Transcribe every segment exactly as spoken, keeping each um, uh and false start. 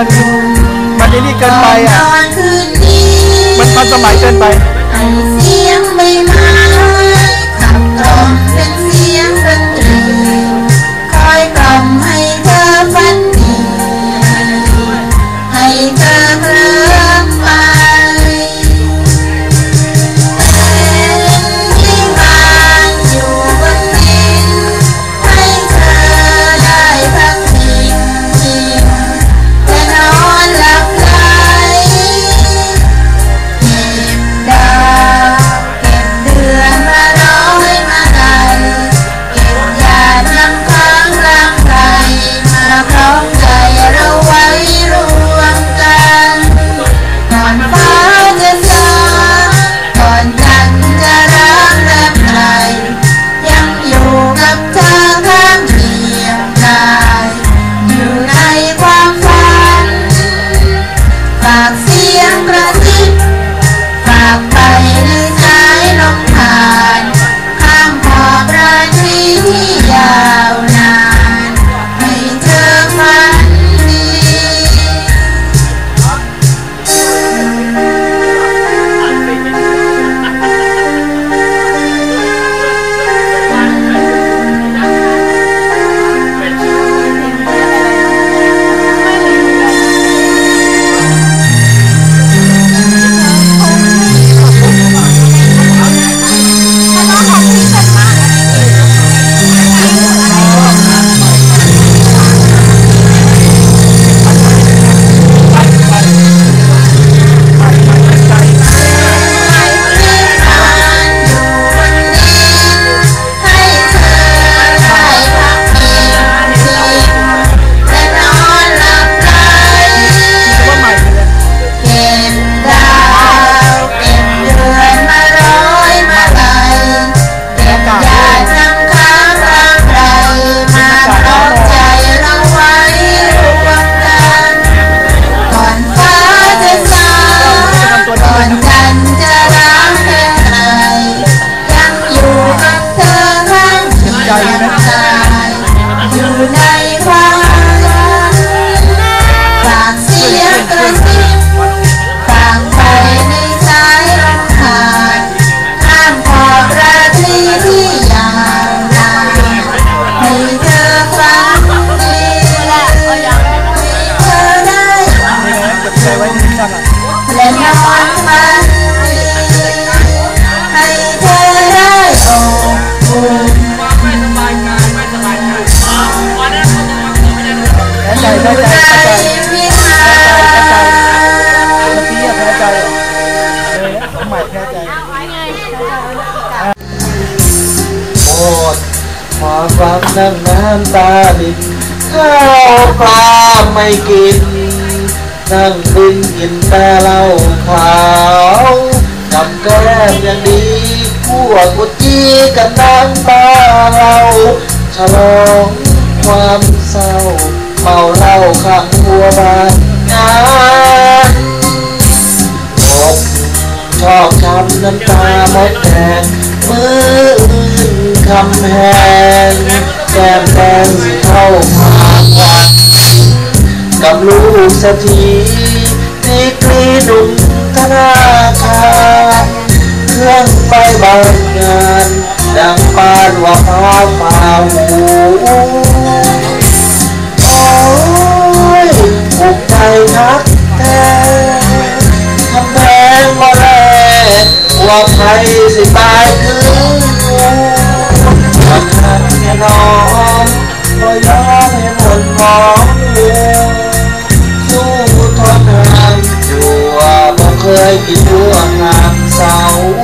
มันมันไอ้นี่เกินไปอ่ะมันทันสมัยเกินไปเสียงใบไม้ขับกล่อมเป็นเสียงดนตรีคอยกล่อมให้เธอฝันดีให้เธอเคลิ้มไปยิ่งบานอยู่บนดินให้เธอได้พักพิงพิงและนอนหลับไหลเก็บดาวเก็บเดือนมาร้อยมาลัยเก็บหยาดน้ำค้างร่างกายมาพร้อมใจเราไว้รวมกันก่อนฟ้าจะสางก่อนจันทร์จะร้างแรมไกลยังอยู่กับเธอข้างเคียงกายอยู่ในความฝันฝากเสียงกระซิบฝากไปในสายลมผ่านข้ามขอบราตรีที่ยาวนานให้เธอฝันดีและนอนฝันดีให้เธอได้อบอุ่นใจใจใจใจวิมานเมื่อกี้แพ้ใจเลยสมัยแพ้ใจโอดมาฟังนั่งน้ำตาดินข้าวปลาไม่กินนั่งดินกินแต่เหล้าขาวกับแก้มอย่างดีพวกกุจีกันน้ำตาเราฉลองความเศร้าเมาเหล้าขังหัวบ้านงานอกชอบช้ำน้ำตามดแดงมืออื่นคำแหงแก้มแดงสิเข้าผากวันกับลูกเศรษฐีดีกรีหนุ่มธนาคารเครื่องไฟบางงานดังปานว่าฟ้าฝ่าหูโอ้ยภูมิใจนักแท้คำแพงมาแลกว่าใครสิตายคือวันนั้นแค่น้องก็ยอมให้หมดมองสู้ทนทานอยู่ว่าบ่เคยกินด้วงงามเสา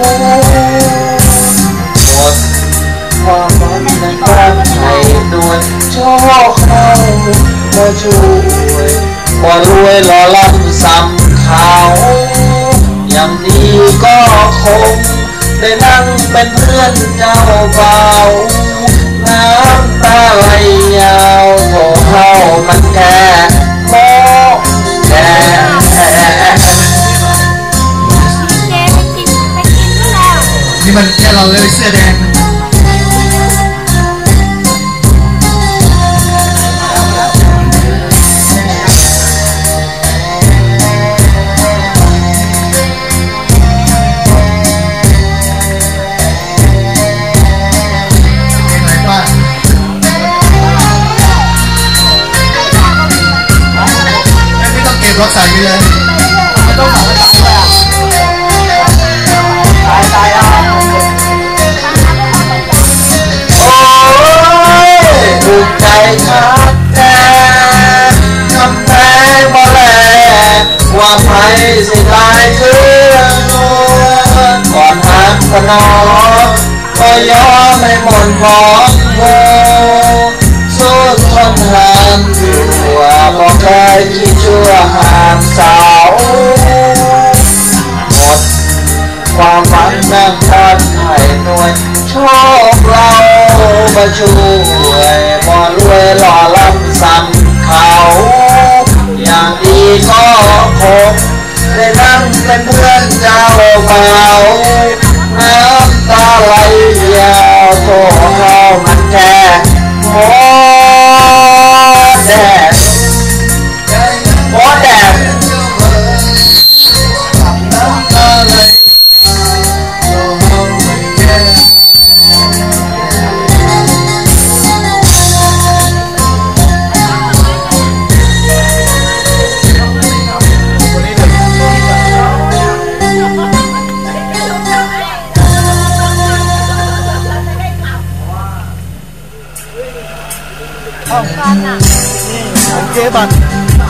หมดความฝันนั้นตั้งใจด่วนโชคเราบ่ช่วยบ่รวยหล่อล้ำซ้ำเขาอย่างนี้ก็คงได้นั่งเป็นเพื่อนเจ้าเบาน้ำตาไหลยาวโถเฮามันแก่โมแก่นี่มันแค่เราเลยเสื้อแดงรถใส่ไปเลยไม่ต้องสั่งไม่สั่งเลยอ่ะตายตายอ่ะโอ้ยถูกใจชัดแท้คำแท้มาแลว่าไผ่สิลายเชื่องก่อนหักขนอก็ยอมไม่หมดหวังโมสู้ทนห้ามอยู่บอกเคยคิดชั่วห้ามสาวหมดความหวังนั่งทอนไข่หน่วยโชคเรามาช่วยมอนรวยหล่อล้ำซ้ำเขาอย่างดีก็คงได้นั่งเป็นเพื่อนเจ้าเมาน้ำตาไหลยาวโถเขามันแค่หมอแดดหมอแดดโอเคบัตร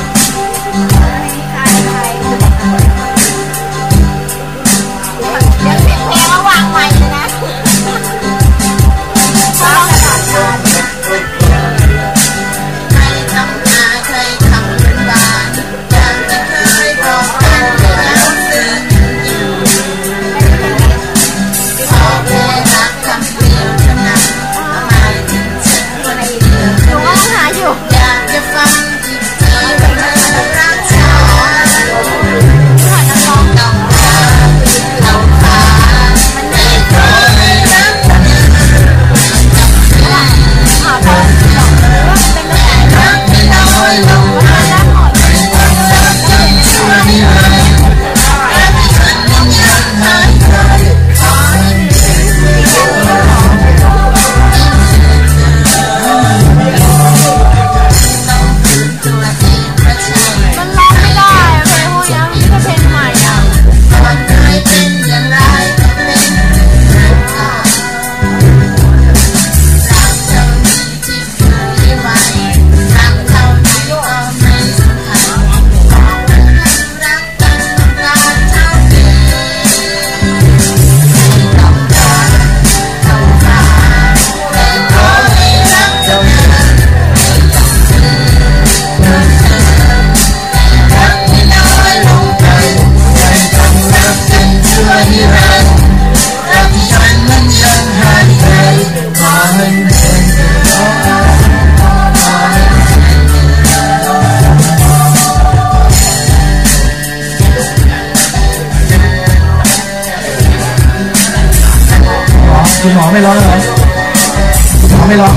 คุณหมอไม่ร้องเหรอคุณหมอไม่ร้อง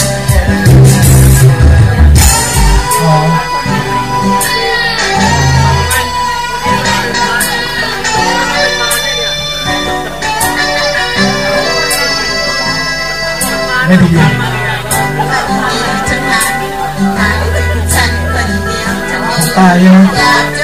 อ๋อไม่ดีตายยัง